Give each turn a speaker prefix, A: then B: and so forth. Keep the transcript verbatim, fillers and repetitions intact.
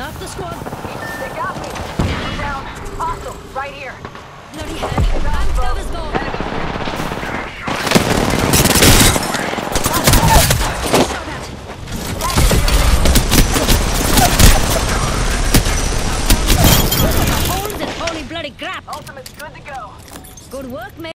A: Lost the squad.
B: They got me. I'm down. Hostile, right here.
A: Bloody hell. I'm cover's gone. Shot at. Holes and holy bloody crap.
B: Ultimate's good to go.
A: Good work, mate.